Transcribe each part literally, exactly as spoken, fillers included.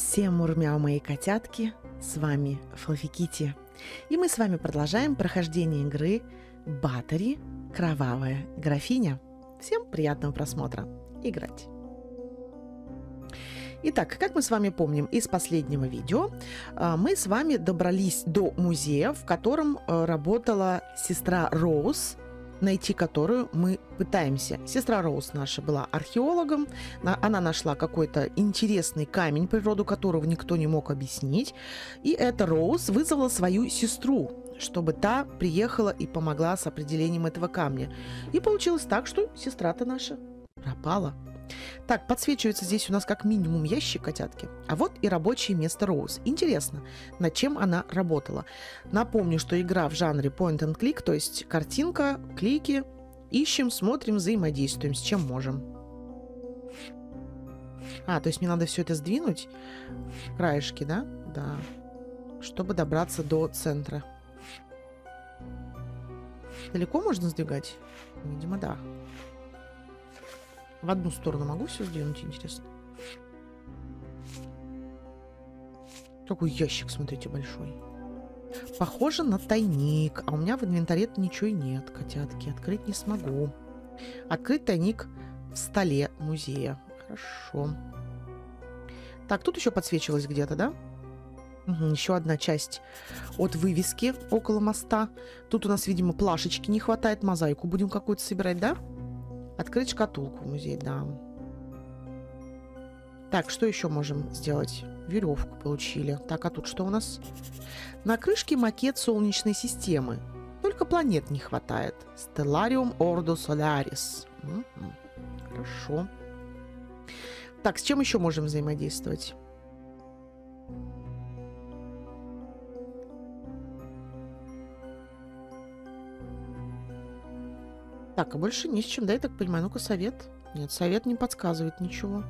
Всем мурмяу, мои котятки, с вами Флаффи Китти. И мы с вами продолжаем прохождение игры Батори Кровавая Графиня. Всем приятного просмотра. Играть. Итак, как мы с вами помним из последнего видео, мы с вами добрались до музея, в котором работала сестра Роуз, найти которую мы пытаемся. Сестра Роуз наша была археологом, она нашла какой-то интересный камень, природу которого никто не мог объяснить, и эта Роуз вызвала свою сестру, чтобы та приехала и помогла с определением этого камня. И получилось так, что сестра-то наша пропала. Так, подсвечивается здесь у нас как минимум ящик, котятки. А вот и рабочее место Роуз. Интересно, над чем она работала. Напомню, что игра в жанре point and click, то есть картинка, клики, ищем, смотрим, взаимодействуем, с чем можем. А, то есть мне надо все это сдвинуть, краешки, да? Да. Чтобы добраться до центра. Далеко можно сдвигать? Видимо, да. В одну сторону могу все сдвинуть, интересно? Какой ящик, смотрите, большой. Похоже на тайник. А у меня в инвентаре ничего и нет, котятки. Открыть не смогу. Открыть тайник в столе музея. Хорошо. Так, тут еще подсвечивалось где-то, да? Угу, еще одна часть от вывески около моста. Тут у нас, видимо, плашечки не хватает. Мозаику будем какую-то собирать, да? Открыть шкатулку в музей, да. Так, что еще можем сделать? Веревку получили. Так, а тут что у нас? На крышке макет Солнечной системы. Только планет не хватает. Stellarium Ordo Solaris. М-м, хорошо. Так, с чем еще можем взаимодействовать? Так, а больше ни с чем, да, я так понимаю? Ну-ка, совет. Нет, совет не подсказывает ничего.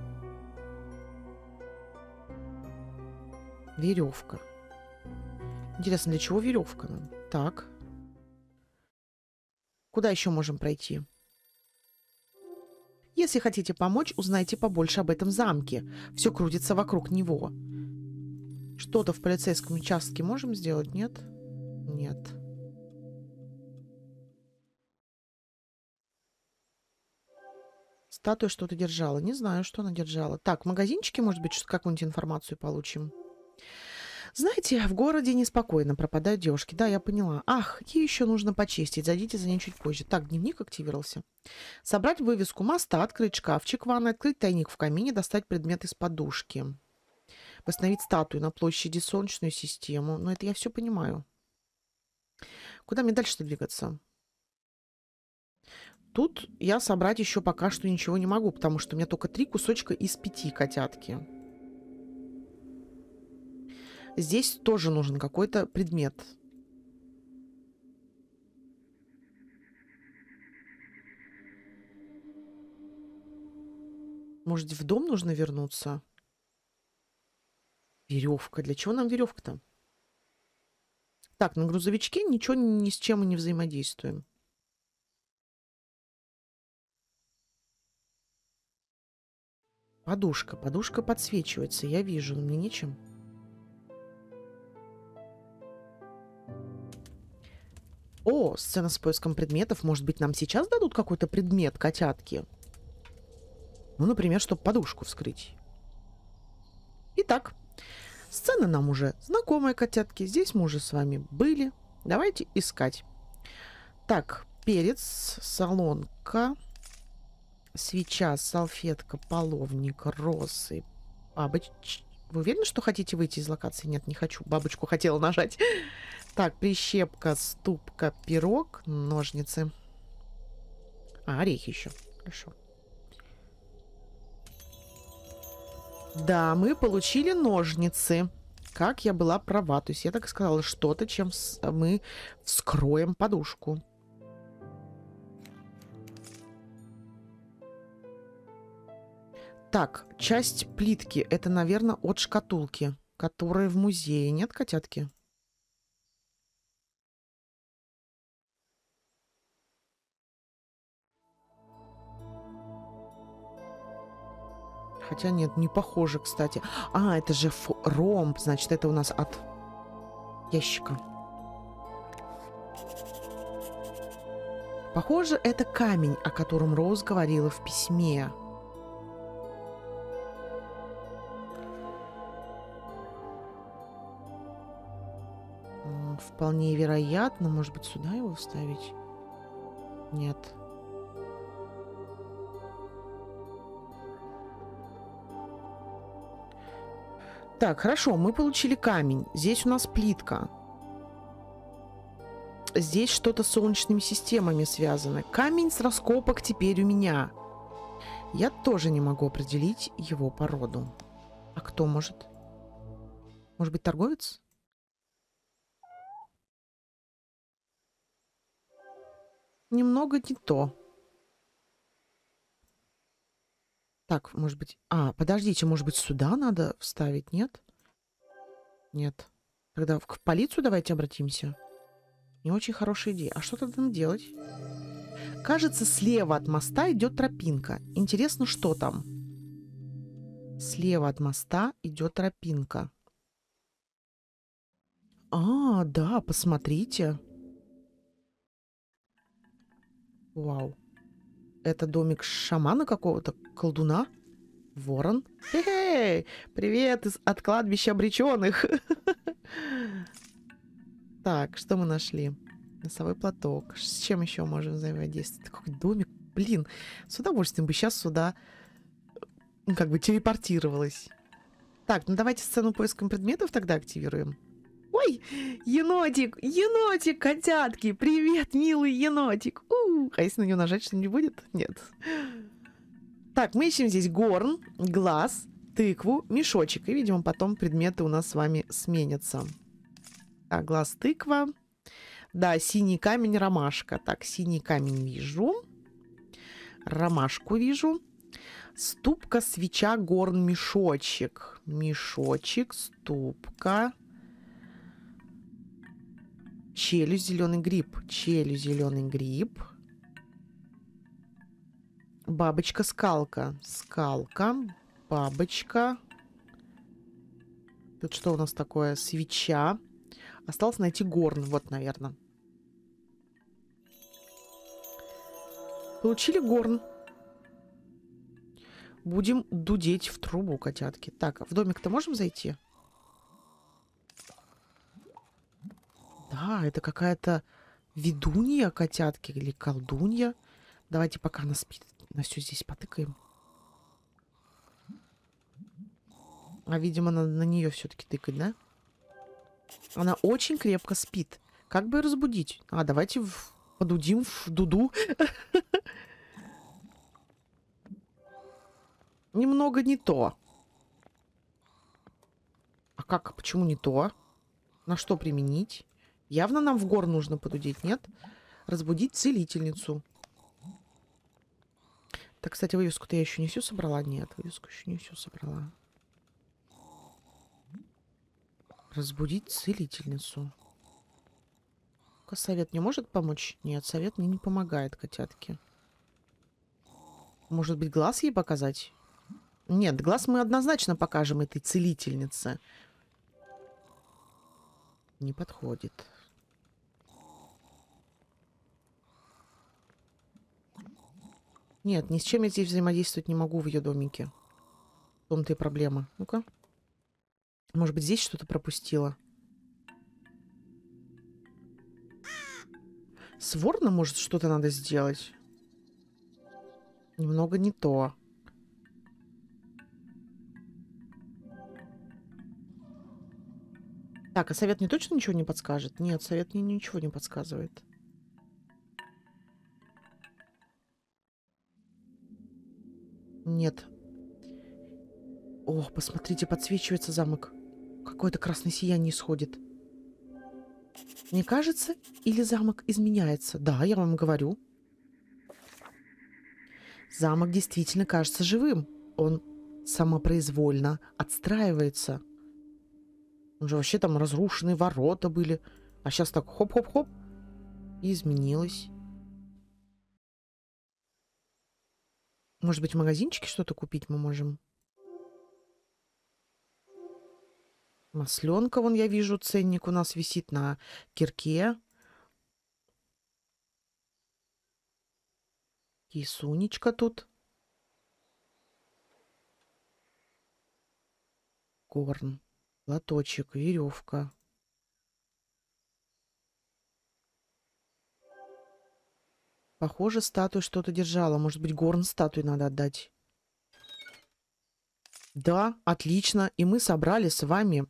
Веревка. Интересно, для чего веревка нам? Так. Куда еще можем пройти? Если хотите помочь, узнайте побольше об этом замке. Все крутится вокруг него. Что-то в полицейском участке можем сделать? Нет? Нет. Статуя что-то держала. Не знаю, что она держала. Так, в магазинчике, может быть, какую-нибудь информацию получим. Знаете, в городе неспокойно пропадают девушки. Да, я поняла. Ах, ей еще нужно почистить. Зайдите за ней чуть позже. Так, дневник активировался. Собрать вывеску моста, открыть шкафчик в ванной, открыть тайник в камине, достать предмет из подушки. Восстановить статую на площади Солнечную систему. Но это я все понимаю. Куда мне дальше двигаться? Тут я собрать еще пока что ничего не могу, потому что у меня только три кусочка из пяти, котятки. Здесь тоже нужен какой-то предмет. Может, в дом нужно вернуться? Веревка. Для чего нам веревка-то? Так, на грузовичке ничего ни с чем мы не взаимодействуем. Подушка. Подушка подсвечивается. Я вижу, но мне нечем. О, сцена с поиском предметов. Может быть, нам сейчас дадут какой-то предмет, котятки? Ну, например, чтобы подушку вскрыть. Итак, сцена нам уже знакомая, котятки. Здесь мы уже с вами были. Давайте искать. Так, перец, солонка, свеча, салфетка, половник, росы, бабочка. Вы уверены, что хотите выйти из локации? Нет, не хочу. Бабочку хотела нажать. Так, прищепка, ступка, пирог, ножницы. А, орехи еще. Хорошо. Да, мы получили ножницы. Как я была права. То есть я так и сказала, что-то, чем мы вскроем подушку. Так, часть плитки. Это, наверное, от шкатулки, которая в музее. Нет, котятки? Хотя нет, не похоже, кстати. А, это же ромб, значит, это у нас от ящика. Похоже, это камень, о котором Роуз говорила в письме. Вполне вероятно. Может быть, сюда его вставить? Нет. Так, хорошо, мы получили камень. Здесь у нас плитка. Здесь что-то с солнечными системами связано. Камень с раскопок теперь у меня. Я тоже не могу определить его породу. А кто может? Может быть, торговец? Немного не то. Так, может быть... А, подождите, может быть, сюда надо вставить, нет? Нет. Тогда в, в полицию давайте обратимся. Не очень хорошая идея. А что тогда нам делать? Кажется, слева от моста идет тропинка. Интересно, что там? Слева от моста идет тропинка. А, да, посмотрите. Вау. Это домик шамана какого-то, колдуна? Ворон? Хе-хей! Привет из от кладбища обреченных. Так, что мы нашли? Носовой платок. С чем еще можем взаимодействовать? Какой домик? Блин, с удовольствием бы сейчас сюда ну, как бы телепортировалась. Так, ну давайте сцену поиском предметов тогда активируем. Ой, енотик, енотик, котятки, привет, милый енотик. У-у-у. А если на него нажать, что-нибудь будет? Нет. Так, мы ищем здесь горн, глаз, тыкву, мешочек. И, видимо, потом предметы у нас с вами сменятся. Так, глаз, тыква. Да, синий камень, ромашка. Так, синий камень вижу. Ромашку вижу. Ступка, свеча, горн, мешочек. Мешочек, ступка. Челюсть, зеленый гриб. Челюсть, зеленый гриб. Бабочка, скалка. Скалка. Бабочка. Тут что у нас такое? Свеча. Осталось найти горн. Вот, наверное. Получили горн. Будем дудеть в трубу, котятки. Так, в домик-то можем зайти? Да, это какая-то ведунья, котятки, или колдунья. Давайте, пока она спит, на все здесь потыкаем. А, видимо, надо на нее все-таки тыкать, да? Она очень крепко спит. Как бы ее разбудить? А, давайте в... подудим в дуду. Немного не то. А как? Почему не то? На что применить? Явно нам в гор нужно подудеть, нет? Разбудить целительницу. Так, кстати, вывеску-то я еще не всю собрала? Нет, вывеску еще не всю собрала. Разбудить целительницу. Совет не может помочь? Нет, совет мне не помогает, котятки. Может быть, глаз ей показать? Нет, глаз мы однозначно покажем этой целительнице. Не подходит. Нет, ни с чем я здесь взаимодействовать не могу в ее домике. В том-то и проблема. Ну-ка. Может быть, здесь что-то пропустила? С вороном, может, что-то надо сделать? Немного не то. Так, а совет мне точно ничего не подскажет? Нет, совет мне ничего не подсказывает. Нет. Ох, посмотрите, подсвечивается замок. Какое-то красное сияние исходит. Мне кажется, или замок изменяется? Да, я вам говорю. Замок действительно кажется живым. Он самопроизвольно отстраивается. Он же вообще там разрушенные ворота были. А сейчас так хоп-хоп-хоп. И изменилось. Может быть, в магазинчике что-то купить мы можем? Масленка, вон я вижу, ценник у нас висит на кирке. Кисунечка тут. Корн. Лоточек, веревка. Похоже, статуя что-то держала. Может быть, горн статуи надо отдать. Да, отлично. И мы собрали с вами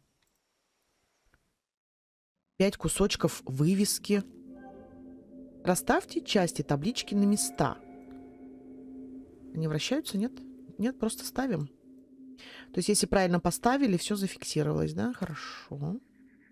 пять кусочков вывески. Расставьте части таблички на места. Они вращаются? Нет? Нет, просто ставим. То есть, если правильно поставили, все зафиксировалось, да? Хорошо.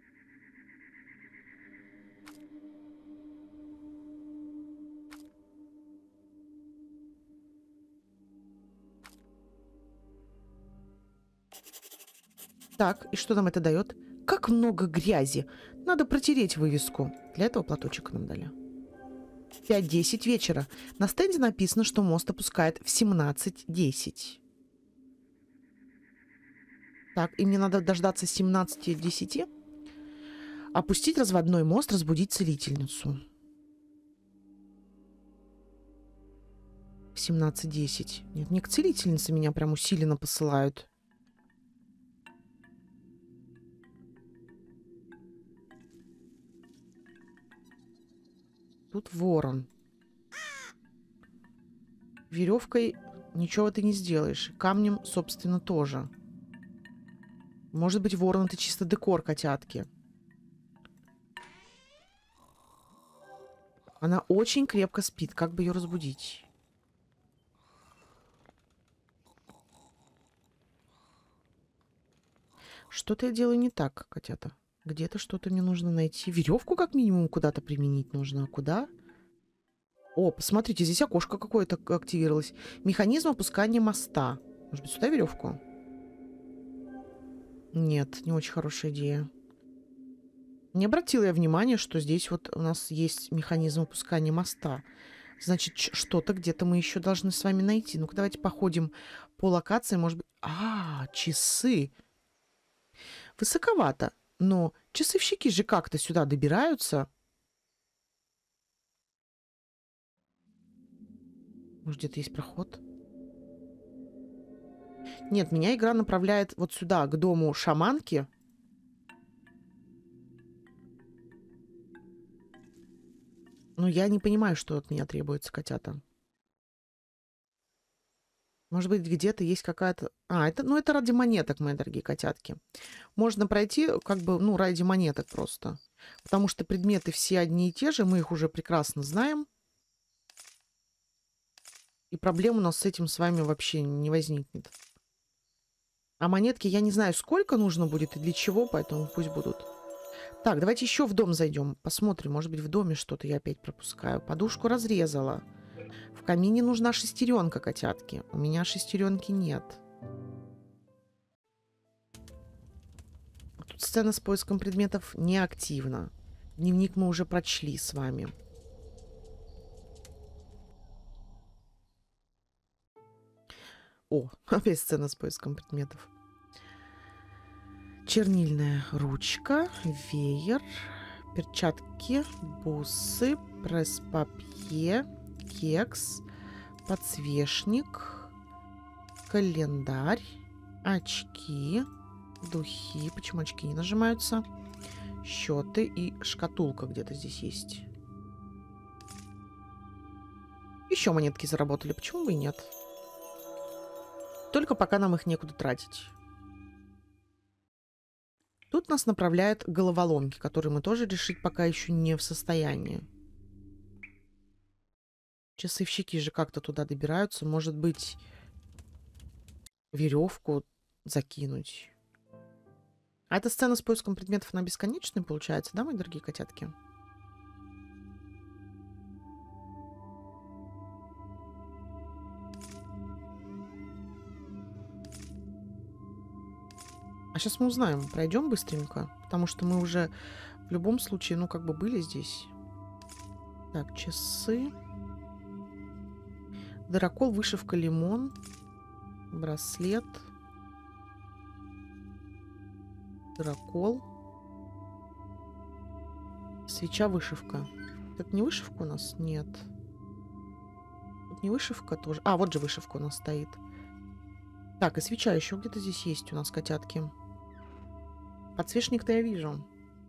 Так, и что нам это дает? Как много грязи. Надо протереть вывеску. Для этого платочек нам дали. пять десять вечера. На стенде написано, что мост опускает в семнадцать десять. Так, и мне надо дождаться семнадцати десяти. Опустить разводной мост, разбудить целительницу. В семнадцать десять. Нет, не к целительнице меня прям усиленно посылают. Тут ворон. Веревкой ничего ты не сделаешь. Камнем, собственно, тоже. Может быть, ворон — это чисто декор котятки. Она очень крепко спит. Как бы ее разбудить? Что-то я делаю не так, котята. Где-то что-то мне нужно найти. Веревку как минимум куда-то применить нужно. А куда? О, посмотрите, здесь окошко какое-то активировалось. Механизм опускания моста. Может быть, сюда веревку? Нет, не очень хорошая идея. Не обратила я внимания, что здесь вот у нас есть механизм опускания моста. Значит, что-то где-то мы еще должны с вами найти. Ну-ка, давайте походим по локации. Может быть... А, часы. Высоковато. Но часовщики же как-то сюда добираются. Может, где-то есть проход? Нет, меня игра направляет вот сюда, к дому шаманки. Но я не понимаю, что от меня требуется, котята. Может быть, где-то есть какая-то... А, это, ну, это ради монеток, мои дорогие котятки. Можно пройти, как бы, ну, ради монеток просто. Потому что предметы все одни и те же, мы их уже прекрасно знаем. И проблем у нас с этим с вами вообще не возникнет. А монетки я не знаю, сколько нужно будет и для чего, поэтому пусть будут. Так, давайте еще в дом зайдем. Посмотрим, может быть, в доме что-то я опять пропускаю. Подушку разрезала. В камине нужна шестеренка, котятки. У меня шестеренки нет. Тут сцена с поиском предметов неактивна. Дневник мы уже прочли с вами. О, опять сцена с поиском предметов. Чернильная ручка, веер, перчатки, бусы, пресс-папье, кекс, подсвечник, календарь, очки, духи. Почему очки не нажимаются? Счеты и шкатулка где-то здесь есть. Еще монетки заработали. Почему бы и нет? Только пока нам их некуда тратить. Тут нас направляют головоломки, которые мы тоже решить пока еще не в состоянии. Часовщики же как-то туда добираются. Может быть, веревку закинуть. А эта сцена с поиском предметов, она бесконечная получается, да, мои дорогие котятки? А сейчас мы узнаем. Пройдем быстренько, потому что мы уже в любом случае, ну, как бы были здесь. Так, часы. Дырокол, вышивка, лимон. Браслет. Дракол. Свеча, вышивка. Это не вышивка у нас? Нет. Тут не вышивка тоже. А, вот же вышивка у нас стоит. Так, и свеча еще где-то здесь есть у нас, котятки. Подсвечник-то я вижу.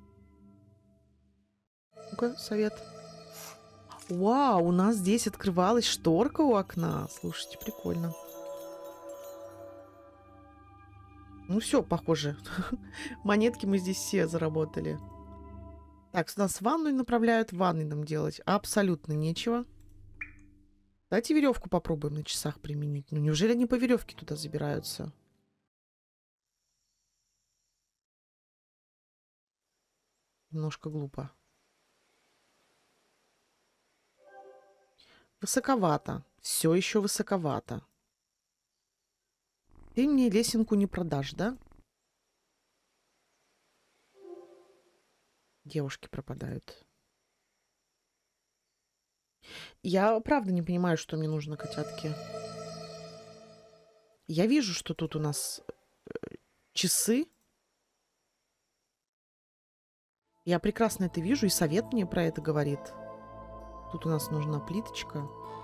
Ну-ка, совет. Вау, у нас здесь открывалась шторка у окна. Слушайте, прикольно. Ну все, похоже. Монетки мы здесь все заработали. Так, нас в ванную направляют. В ванной нам делать абсолютно нечего. Давайте веревку попробуем на часах применить. Ну неужели они по веревке туда забираются? Немножко глупо. Высоковато. Все еще высоковато. Ты мне лесенку не продашь, да? Девушки пропадают. Я правда не понимаю, что мне нужно, котятки. Я вижу, что тут у нас часы. Я прекрасно это вижу, и совет мне про это говорит. Тут у нас нужна плиточка.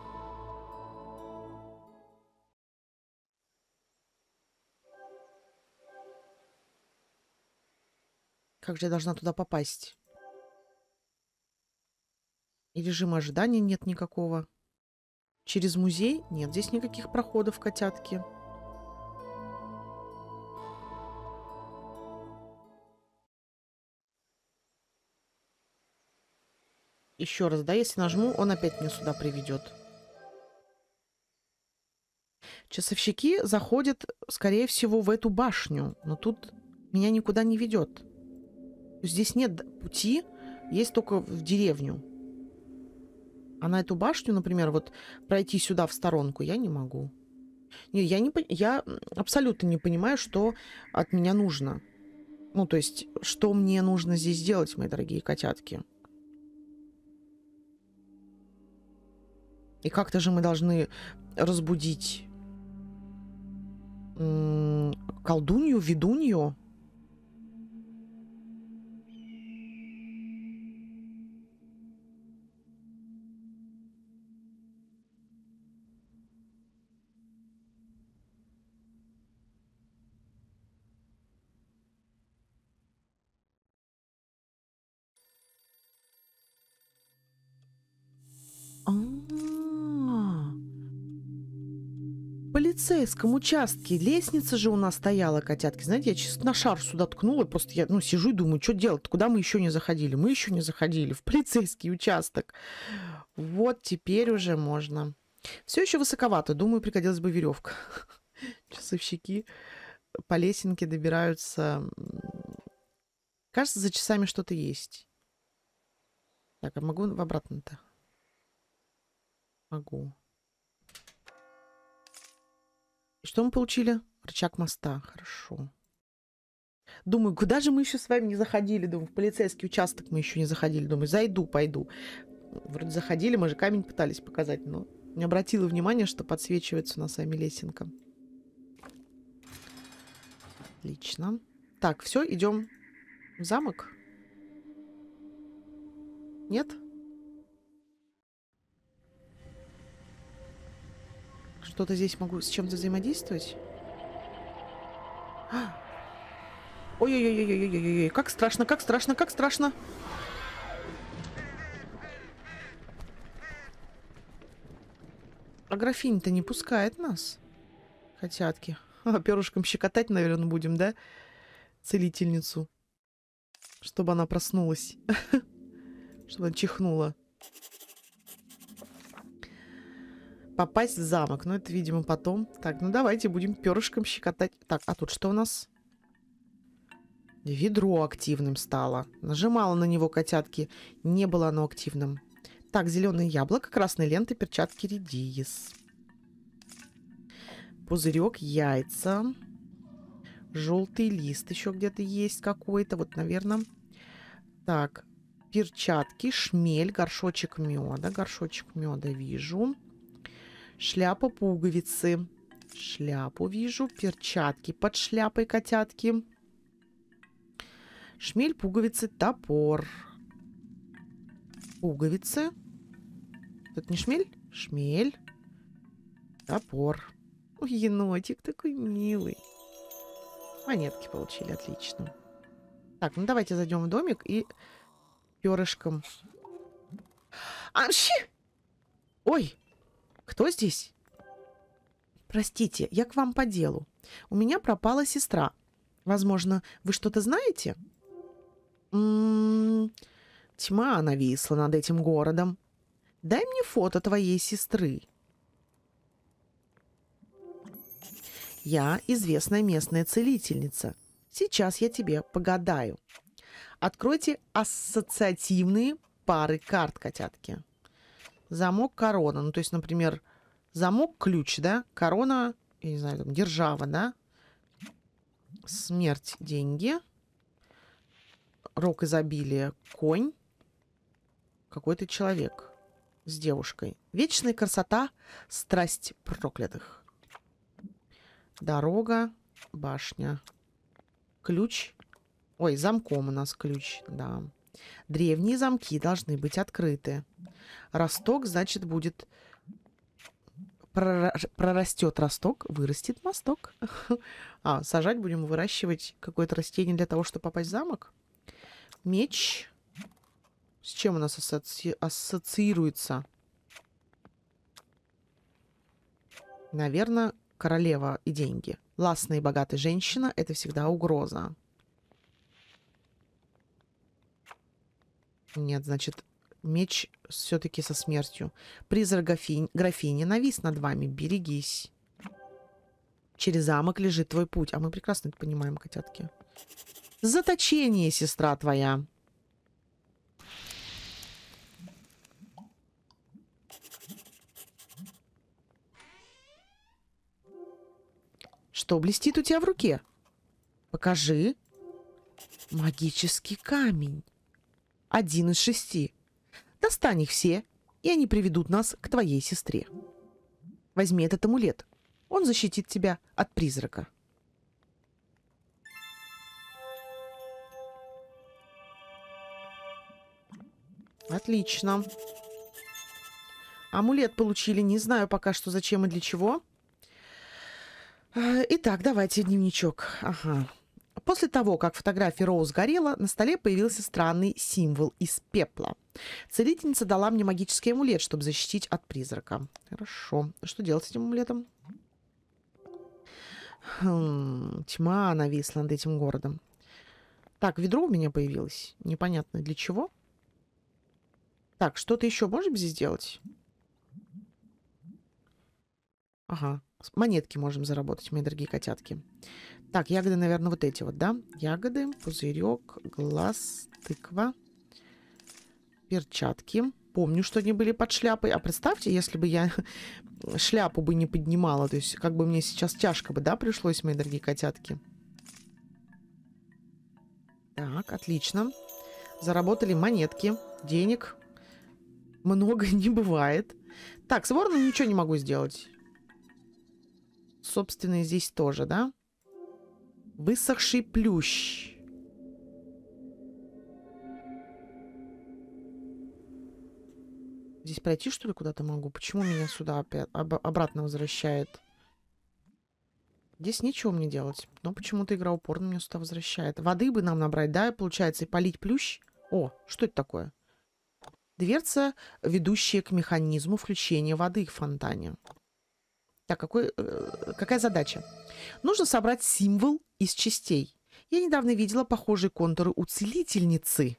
Как же я должна туда попасть? И режима ожидания нет никакого. Через музей? Нет, здесь никаких проходов, котятки. Еще раз, да, если нажму, он опять меня сюда приведет. Часовщики заходят, скорее всего, в эту башню. Но тут меня никуда не ведет. Здесь нет пути, есть только в деревню. А на эту башню, например, вот пройти сюда в сторонку я не могу. Не, я, не, я абсолютно не понимаю, что от меня нужно. Ну, то есть, что мне нужно здесь делать, мои дорогие котятки. И как-то же мы должны разбудить колдунью, ведунью. А-а-а. В полицейском участке лестница же у нас стояла, котятки. Знаете, я чисто на шар сюда ткнула, просто я ну, сижу и думаю, что делать? Куда мы еще не заходили? Мы еще не заходили в полицейский участок. Вот теперь уже можно. Все еще высоковато. Думаю, пригодилась бы веревка. Часовщики по лесенке добираются. Кажется, за часами что-то есть. Так, а могу в обратно-то? Могу. И что мы получили? Рычаг моста. Хорошо. Думаю, куда же мы еще с вами не заходили? Думаю, в полицейский участок мы еще не заходили. Думаю, зайду, пойду. Вроде заходили, мы же камень пытались показать, но не обратила внимания, что подсвечивается у нас с вами лесенка. Отлично. Так, все, идем в замок. Нет? Что-то здесь могу с чем-то взаимодействовать? Ой-ой-ой-ой-ой-ой-ой, как страшно, как страшно, как страшно. А графиня-то не пускает нас. Котятки. А, перышком щекотать, наверное, будем, да? Целительницу. Чтобы она проснулась. Чтобы она чихнула. Попасть в замок. Ну, это, видимо, потом. Так, ну давайте будем перышком щекотать. Так, а тут что у нас? Ведро активным стало. Нажимала на него, котятки. Не было оно активным. Так, зеленое яблоко, красная лента, перчатки редис. Пузырек, яйца. Желтый лист еще где-то есть какой-то. Вот, наверное. Так, перчатки, шмель, горшочек меда. Горшочек меда вижу. Шляпа, пуговицы. Шляпу вижу. Перчатки под шляпой, котятки. Шмель, пуговицы, топор. Пуговицы. Тут не шмель? Шмель. Топор. Ой, енотик такой милый. Монетки получили, отлично. Так, ну давайте зайдем в домик и перышком. Амщи! Ой, кто здесь? Простите, я к вам по делу. У меня пропала сестра. Возможно, вы что-то знаете? М-м-м, тьма нависла над этим городом. Дай мне фото твоей сестры. Я известная местная целительница. Сейчас я тебе погадаю. Откройте ассоциативные пары карт, котятки. Замок, корона. Ну, то есть, например, замок, ключ, да? Корона, я не знаю, там, держава, да? Смерть, деньги. Рог изобилия, конь. Какой-то человек с девушкой. Вечная красота, страсть проклятых. Дорога, башня. Ключ. Ой, замком у нас ключ, да. Древние замки должны быть открыты. Росток, значит, будет... Прорастет росток, вырастет мосток. А, сажать будем, выращивать какое-то растение для того, чтобы попасть в замок. Меч. С чем у нас ассоци... ассоциируется? Наверное, королева и деньги. Ластная и богатая женщина — это всегда угроза. Нет, значит, меч все-таки со смертью. Призрак графини, графини навис над вами. Берегись. Через замок лежит твой путь. А мы прекрасно это понимаем, котятки. Заточение, сестра твоя. Что блестит у тебя в руке? Покажи. Магический камень. Один из шести. Достань их все, и они приведут нас к твоей сестре. Возьми этот амулет. Он защитит тебя от призрака. Отлично. Амулет получили. Не знаю пока что зачем и для чего. Итак, давайте дневничок. Ага. После того, как фотография Роуз сгорела, на столе появился странный символ из пепла. Целительница дала мне магический амулет, чтобы защитить от призрака. Хорошо. Что делать с этим амулетом? Хм, тьма нависла над этим городом. Так, ведро у меня появилось. Непонятно для чего. Так, что-то еще можем здесь сделать? Ага. Монетки можем заработать, мои дорогие котятки. Так, ягоды, наверное, вот эти вот, да? Ягоды, пузырек, глаз, тыква, перчатки. Помню, что они были под шляпой. А представьте, если бы я шляпу бы не поднимала, то есть как бы мне сейчас тяжко бы, да, пришлось, мои дорогие котятки. Так, отлично. Заработали монетки. Денег много не бывает. Так, с вороном ничего не могу сделать. Собственно, и здесь тоже, да? Высохший плющ. Здесь пройти, что ли, куда-то могу? Почему меня сюда опять об обратно возвращает? Здесь ничего мне делать. Но почему-то игра упорно меня сюда возвращает. Воды бы нам набрать, да, получается, и полить плющ. О, что это такое? Дверца, ведущая к механизму включения воды в фонтане. Так, какой, э, какая задача? Нужно собрать символ из частей. Я недавно видела похожие контуры у целительницы.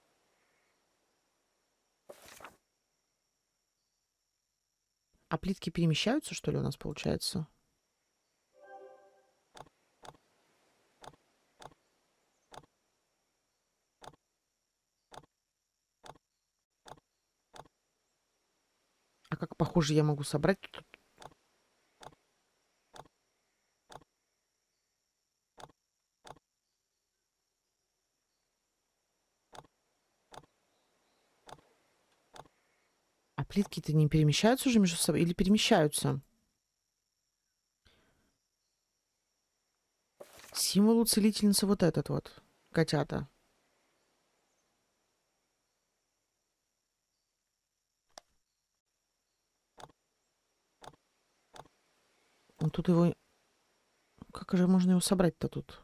А плитки перемещаются, что ли, у нас получается? А как похоже я могу собрать? А плитки-то не перемещаются уже между собой? Или перемещаются? Символ у целительницы вот этот вот. Котята. Вот тут его... Как же можно его собрать-то тут?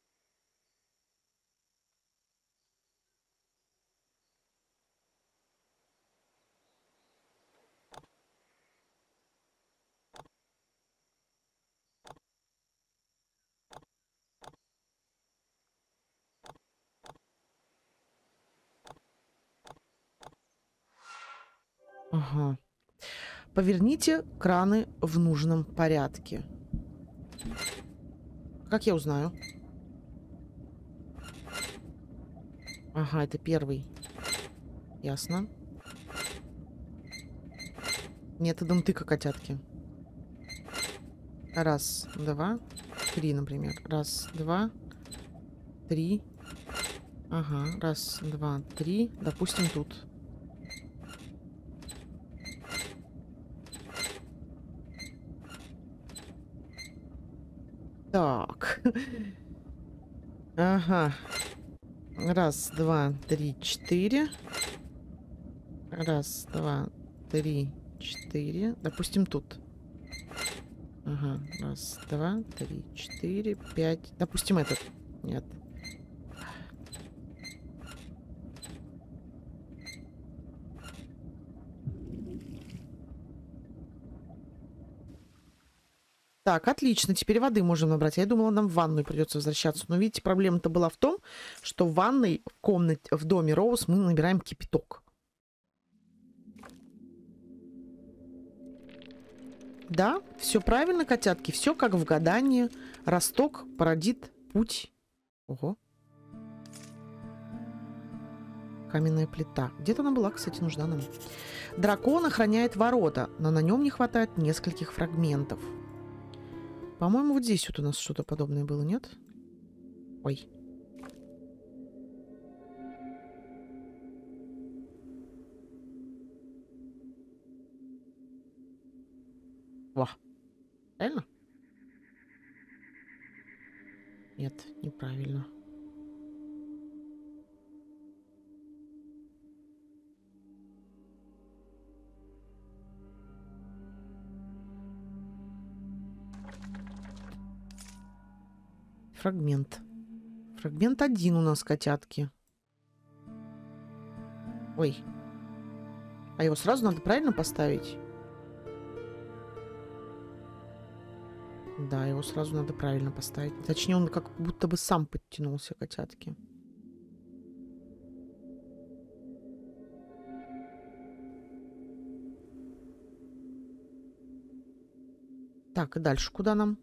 Ага. Поверните краны в нужном порядке. Как я узнаю? Ага, это первый. Ясно. Методом тыка, котятки. Раз, два, три, например. Раз, два, три. Ага, раз, два, три. Допустим, тут. Так. Ага. Раз, два, три, четыре. Раз, два, три, четыре. Допустим, тут. Ага. Раз, два, три, четыре, пять. Допустим, этот. Нет. Так, отлично. Теперь воды можем набрать. Я думала, нам в ванную придется возвращаться. Но видите, проблема-то была в том, что в ванной, в комнате, в доме Роуз мы набираем кипяток. Да, все правильно, котятки. Все как в гадании. Росток породит путь. Ого. Каменная плита. Где-то она была, кстати, нужна нам. Дракон охраняет ворота, но на нем не хватает нескольких фрагментов. По-моему, вот здесь вот у нас что-то подобное было, нет? Ой. Во. Правильно? Нет, неправильно. Фрагмент. Фрагмент один у нас, котятки. Ой. А его сразу надо правильно поставить? Да, его сразу надо правильно поставить. Точнее, он как будто бы сам подтянулся, котятки. Так, и дальше куда нам?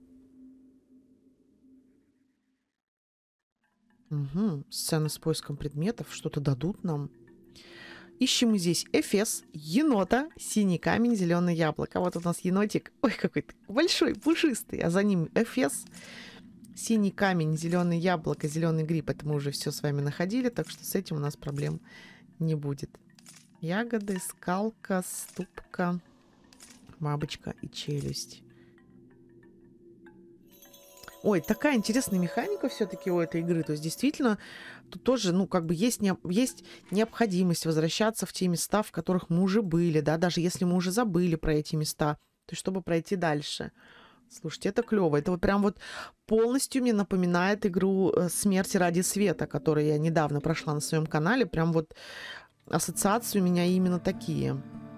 Угу. Сцена с поиском предметов. Что-то дадут нам. Ищем мы здесь Эфес, енота, синий камень, зеленое яблоко. Вот у нас енотик. Ой, какой-то большой, пушистый. А за ним Эфес, синий камень, зеленое яблоко, зеленый гриб. Это мы уже все с вами находили, так что с этим у нас проблем не будет. Ягоды, скалка, ступка, бабочка и челюсть. Ой, такая интересная механика все-таки у этой игры. То есть, действительно, тут тоже, ну, как бы есть, не, есть необходимость возвращаться в те места, в которых мы уже были, да, даже если мы уже забыли про эти места, то есть, чтобы пройти дальше. Слушайте, это клево. Это вот прям вот полностью мне напоминает игру «Смерти ради света», которую я недавно прошла на своем канале. Прям вот ассоциации у меня именно такие.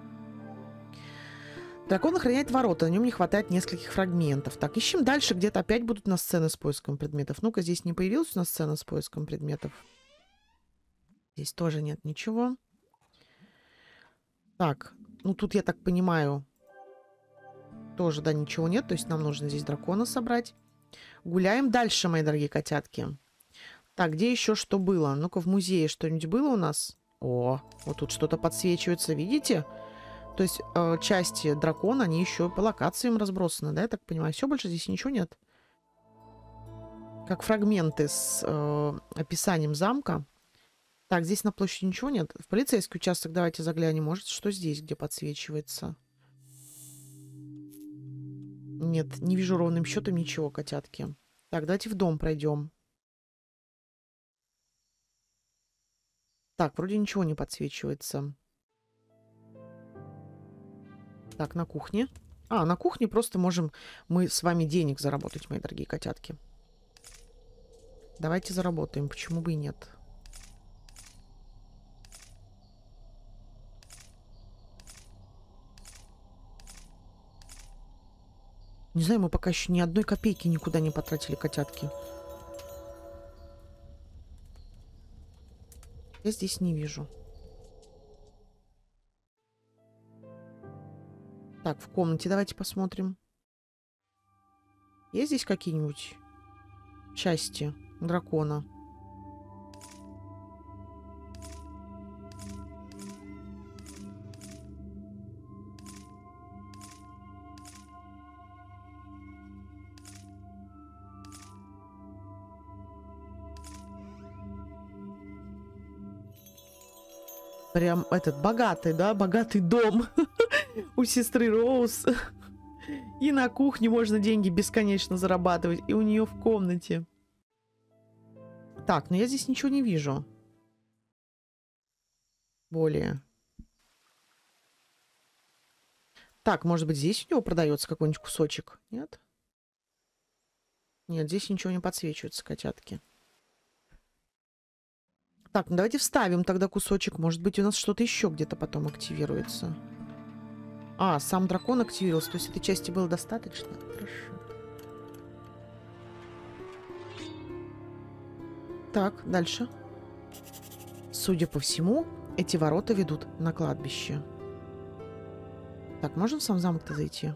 Дракон охраняет ворота, на нем не хватает нескольких фрагментов. Так, ищем дальше, где-то опять будут у нас сцены с поиском предметов. Ну-ка, здесь не появилась у нас сцена с поиском предметов. Здесь тоже нет ничего. Так, ну тут, я так понимаю, тоже, да, ничего нет. То есть нам нужно здесь дракона собрать. Гуляем дальше, мои дорогие котятки. Так, где еще что было? Ну-ка, в музее что-нибудь было у нас? О, вот тут что-то подсвечивается, видите? То есть э, части дракона, они еще по локациям разбросаны, да, я так понимаю. Все, больше здесь ничего нет. Как фрагменты с э, описанием замка. Так, здесь на площади ничего нет. В полицейский участок давайте заглянем. Может, что здесь, где подсвечивается? Нет, не вижу ровным счетом ничего, котятки. Так, давайте в дом пройдем. Так, вроде ничего не подсвечивается. Так, на кухне. А, на кухне просто можем мы с вами денег заработать, мои дорогие котятки. Давайте заработаем, почему бы и нет. Не знаю, мы пока еще ни одной копейки никуда не потратили, котятки. Я здесь не вижу. Так, в комнате давайте посмотрим. Есть здесь какие-нибудь части дракона? Прям этот богатый, да, богатый дом у сестры Роуз. И на кухне можно деньги бесконечно зарабатывать, и у нее в комнате. Так, но я здесь ничего не вижу. Более. Так, может быть, здесь у него продается какой-нибудь кусочек? Нет? Нет, здесь ничего не подсвечивается, котятки. Так, ну давайте вставим тогда кусочек. Может быть, у нас что-то еще где-то потом активируется. А, сам дракон активировался. То есть этой части было достаточно? Хорошо. Так, дальше. Судя по всему, эти ворота ведут на кладбище. Так, можем в сам замок-то зайти?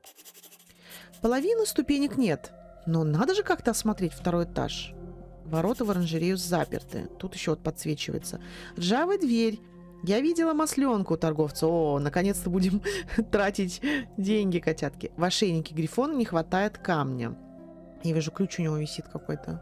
Половины ступенек нет. Но надо же как-то осмотреть второй этаж. Ворота в оранжерею заперты. Тут еще вот подсвечивается. Ржавая дверь. Я видела масленку у торговца. О, наконец-то будем тратить деньги, котятки. В ошейнике грифона не хватает камня. Я вижу, ключ у него висит какой-то.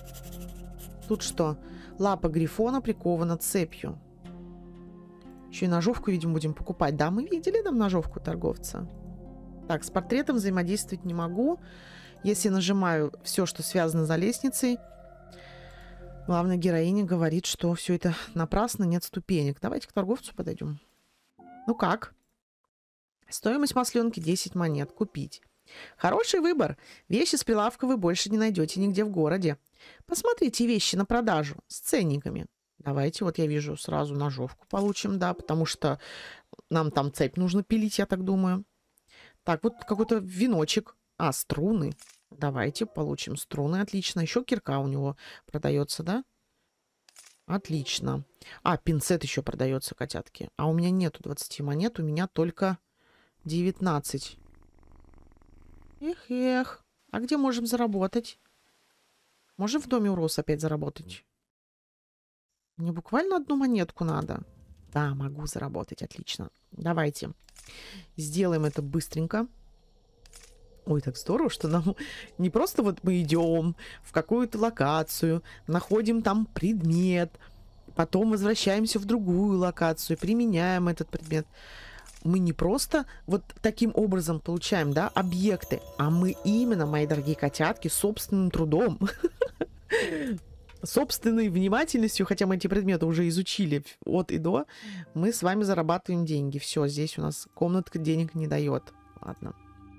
Тут что? Лапа грифона прикована цепью. Еще и ножовку, видимо, будем покупать. Да, мы видели там ножовку торговца. Так, с портретом взаимодействовать не могу. Если нажимаю все, что связано за лестницей, главная героиня говорит, что все это напрасно, нет ступенек. Давайте к торговцу подойдем. Ну как? Стоимость масленки десять монет. Купить. Хороший выбор. Вещи с прилавка вы больше не найдете нигде в городе. Посмотрите вещи на продажу с ценниками. Давайте, вот я вижу, сразу ножовку получим, да, потому что нам там цепь нужно пилить, я так думаю. Так, вот какой-то веночек. А, струны. Давайте получим струны. Отлично. Еще кирка у него продается, да? Отлично. А, пинцет еще продается, котятки. А у меня нету двадцати монет, у меня только девятнадцать. Эх, эх. А где можем заработать? Можем в доме у Роуз опять заработать? Мне буквально одну монетку надо. Да, могу заработать. Отлично. Давайте сделаем это быстренько. Ой, так здорово, что нам не просто вот мы идем в какую-то локацию, находим там предмет, потом возвращаемся в другую локацию, применяем этот предмет. Мы не просто вот таким образом получаем, да, объекты, а мы именно, мои дорогие котятки, собственным трудом, собственной внимательностью, хотя мы эти предметы уже изучили от и до, мы с вами зарабатываем деньги. Все, здесь у нас комнатка денег не дает. Ладно.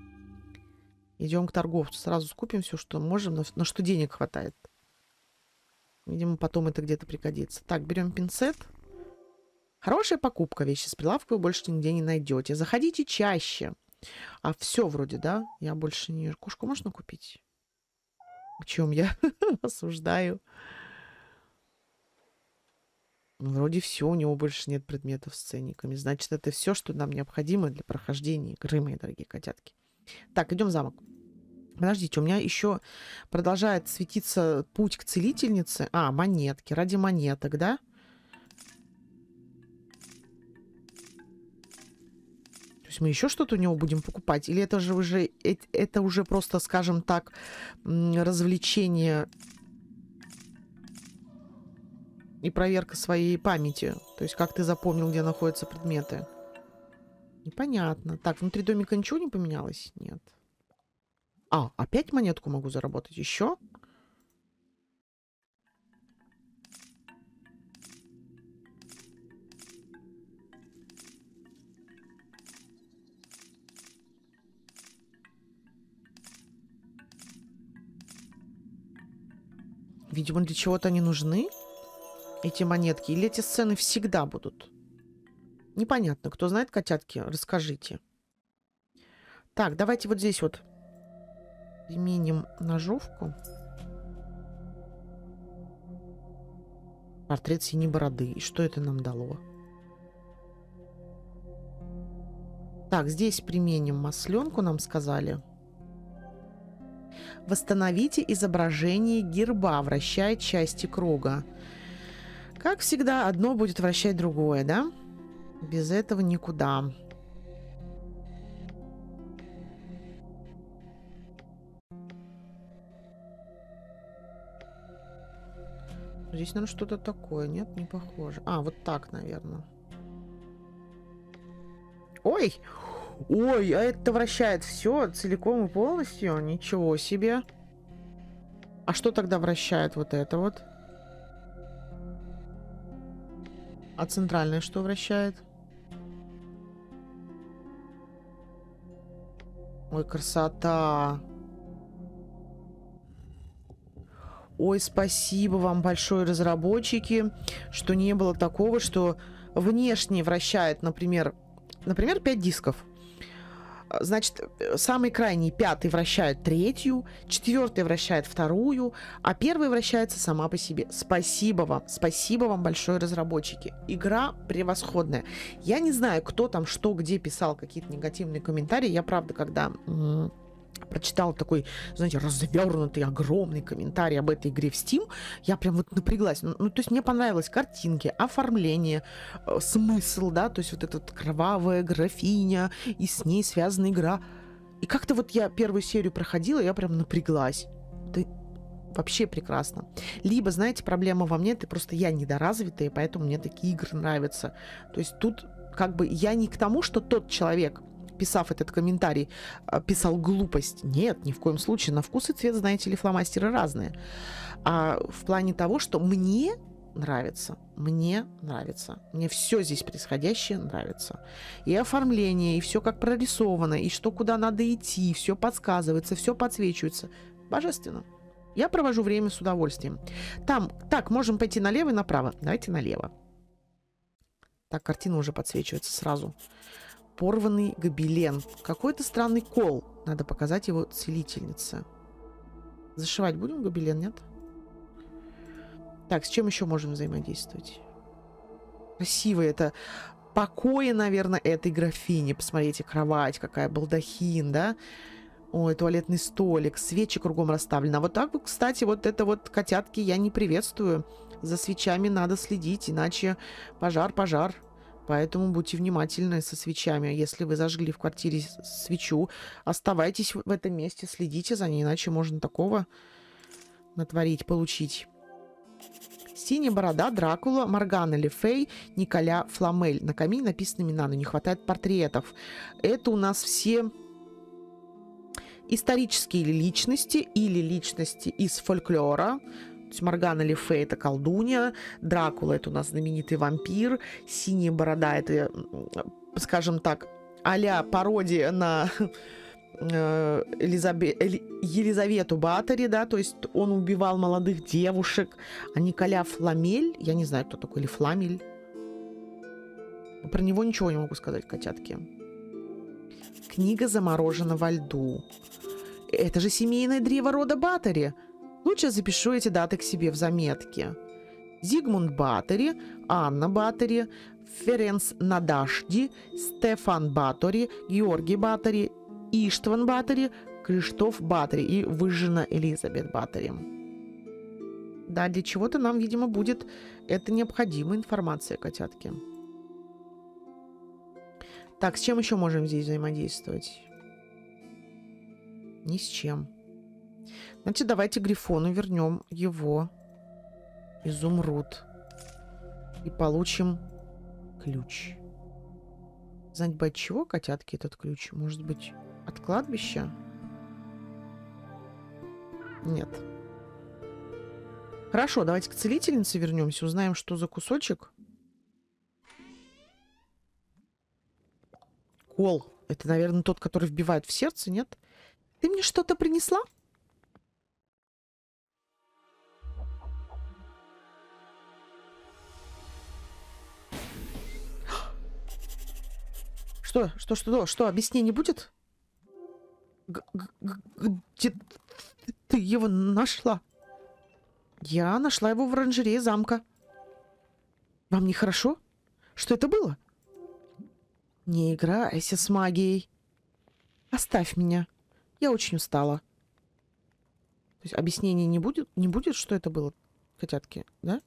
Идем к торговцу. Сразу скупим все, что можем, на, на что денег хватает. Видимо, потом это где-то пригодится. Так, берем пинцет. Хорошая покупка. Вещи с прилавка вы больше нигде не найдете. Заходите чаще. А все вроде, да? Я больше не... Кошку можно купить? О чем я осуждаю? Вроде все, у него больше нет предметов с ценниками. Значит, это все, что нам необходимо для прохождения игры, мои дорогие котятки. Так, идем в замок. Подождите, у меня еще продолжает светиться путь к целительнице. А, монетки. Ради монеток, да? То есть мы еще что-то у него будем покупать? Или это же уже, это уже просто, скажем так, развлечение и проверка своей памяти? То есть как ты запомнил, где находятся предметы? Непонятно. Так, внутри домика ничего не поменялось? Нет. А, опять монетку могу заработать еще? Видимо, для чего-то они нужны, эти монетки. Или эти сцены всегда будут? Непонятно. Кто знает, котятки, расскажите. Так, давайте вот здесь вот применим ножовку. Портрет синей бороды. И что это нам дало? Так, здесь применим масленку, нам сказали. Восстановите изображение герба, вращая части круга. Как всегда, одно будет вращать другое, да? Без этого никуда. Здесь, наверное, что-то такое. Нет, не похоже. А, вот так, наверное. Ой! Ой, а это вращает все целиком и полностью? Ничего себе. А что тогда вращает вот это вот? А центральное что вращает? Ой, красота. Ой, спасибо вам большое, разработчики, что не было такого, что внешне вращает, например, например, пять дисков. Значит, самый крайний, пятый, вращает третью, четвертый вращает вторую, а первый вращается сама по себе. Спасибо вам, спасибо вам большое, разработчики. Игра превосходная. Я не знаю, кто там что, где писал какие-то негативные комментарии. Я, правда, когда м- прочитала такой, знаете, развернутый, огромный комментарий об этой игре в Steam, я прям вот напряглась. Ну, ну то есть мне понравилось картинки, оформление, э, смысл, да, то есть вот эта вот кровавая графиня, и с ней связана игра. И как-то вот я первую серию проходила, я прям напряглась. Это вообще прекрасно. Либо, знаете, проблема во мне, это просто я недоразвитая, поэтому мне такие игры нравятся. То есть тут как бы я не к тому, что тот человек, писав этот комментарий, писал глупость. Нет, ни в коем случае. На вкус и цвет, знаете ли, фломастеры разные. А в плане того, что мне нравится, мне нравится. Мне все здесь происходящее нравится. И оформление, и все как прорисовано, и что куда надо идти, все подсказывается, все подсвечивается. Божественно. Я провожу время с удовольствием. Там, так, можем пойти налево и направо. Давайте налево. Так, картина уже подсвечивается сразу. Порванный гобелен. Какой-то странный кол. Надо показать его целительнице. Зашивать будем гобелен, нет? Так, с чем еще можем взаимодействовать? Красиво это. Покои, наверное, этой графини. Посмотрите, кровать какая, балдахин, да? Ой, туалетный столик, свечи кругом расставлены. А вот так вот, кстати, вот это вот котятки я не приветствую. За свечами надо следить, иначе пожар, пожар. Поэтому будьте внимательны со свечами. Если вы зажгли в квартире свечу, оставайтесь в этом месте, следите за ней, иначе можно такого натворить, получить. Синяя борода, Дракула, Моргана Le Fay, Николя Фламель. На камине написано имена, но не хватает портретов. Это у нас все исторические личности или личности из фольклора. То есть Моргана Le Fay — это колдунья, Дракула — это у нас знаменитый вампир, Синяя борода — это, скажем так, а-ля пародия на Элизабе... Елизавету Баттери, да, то есть он убивал молодых девушек. А Николя Фламель, я не знаю, кто такой, или Фламель. Про него ничего не могу сказать, котятки. Книга заморожена во льду. Это же семейное древо рода Баттери. Лучше запишу эти даты к себе в заметке. Зигмунд Баттери, Анна Баттери, Ференц Надашди, Стефан Баттери, Георгий Баттери, Иштван Баттери, Криштоф Баттери и выжжена Элизабет Баттери. Да, для чего-то нам, видимо, будет это необходимая информация, котятки. Так, с чем еще можем здесь взаимодействовать? Ни с чем. Значит, давайте Грифону вернем его изумруд. И получим ключ. Знать бы от чего, котятки, этот ключ? Может быть, от кладбища? Нет. Хорошо, давайте к целительнице вернемся. Узнаем, что за кусочек. Кол. Это, наверное, тот, который вбивает в сердце, нет? Ты мне что-то принесла? Что? Что? Что? Что? Объяснений будет? Г -г -г Где ты его нашла? Я нашла его в оранжерее замка. Вам нехорошо? Что это было? Не играйся с магией. Оставь меня. Я очень устала. То есть объяснений не будет? Не будет, что это было, котятки, да?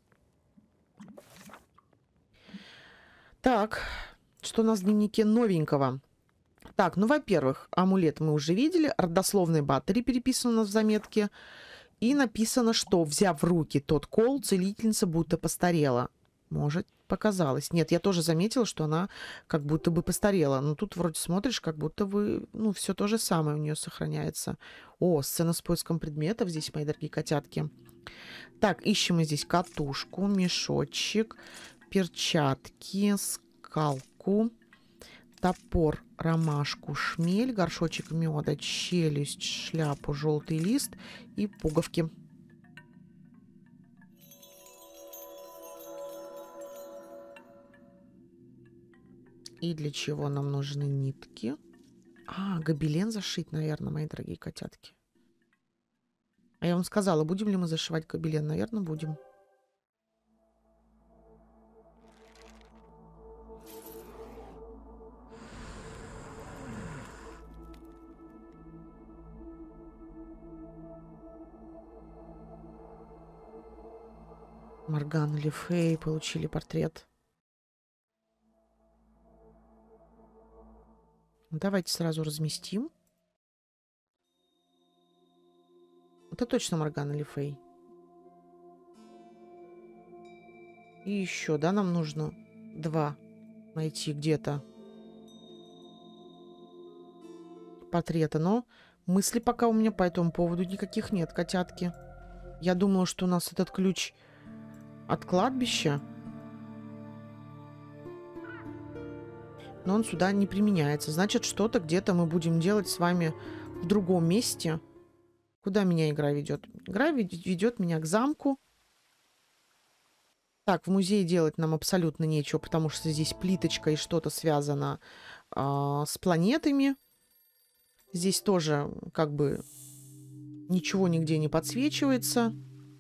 Так, что у нас в дневнике новенького? Так, ну, во-первых, амулет мы уже видели. Родословный Баттери переписан у нас в заметке. И написано, что, взяв в руки тот кол, целительница будто постарела. Может, показалось. Нет, я тоже заметила, что она как будто бы постарела. Но тут вроде смотришь, как будто бы, ну, все то же самое у нее сохраняется. О, сцена с поиском предметов здесь, мои дорогие котятки. Так, ищем мы здесь катушку, мешочек, перчатки, скалку, топор, ромашку, шмель, горшочек меда, челюсть, шляпу, желтый лист и пуговки. И для чего нам нужны нитки? А, гобелен зашить, наверное, мои дорогие котятки. А я вам сказала, будем ли мы зашивать гобелен? Наверное, будем. Моргана Le Fay получили портрет. Давайте сразу разместим. Это точно Моргана Le Fay. И еще, да, нам нужно два найти где-то портрета. Но мыслей пока у меня по этому поводу никаких нет, котятки. Я думала, что у нас этот ключ от кладбища. Но он сюда не применяется. Значит, что-то где-то мы будем делать с вами в другом месте. Куда меня игра ведет? Игра ведет меня к замку. Так, в музее делать нам абсолютно нечего, потому что здесь плиточка и что-то связано а, с планетами. Здесь тоже как бы ничего нигде не подсвечивается.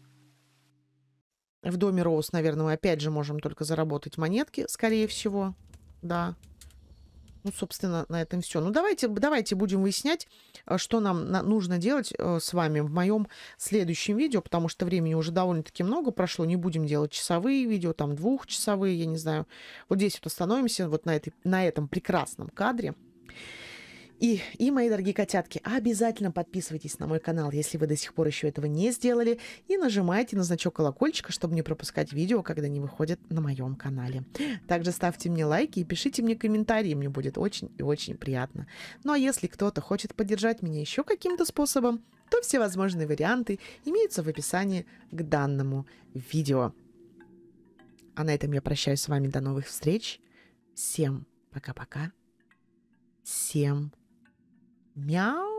В доме Роуз, наверное, мы опять же можем только заработать монетки, скорее всего. Да. Ну, собственно, на этом все. Ну, давайте, давайте будем выяснять, что нам на, нужно делать э, с вами в моем следующем видео, потому что времени уже довольно-таки много прошло. Не будем делать часовые видео, там двухчасовые, я не знаю. Вот здесь вот остановимся, вот на, этой, на этом прекрасном кадре. И, и, мои дорогие котятки, обязательно подписывайтесь на мой канал, если вы до сих пор еще этого не сделали, и нажимайте на значок колокольчика, чтобы не пропускать видео, когда они выходят на моем канале. Также ставьте мне лайки и пишите мне комментарии, мне будет очень и очень приятно. Ну а если кто-то хочет поддержать меня еще каким-то способом, то все возможные варианты имеются в описании к данному видео. А на этом я прощаюсь с вами, до новых встреч. Всем пока-пока. Всем мяу.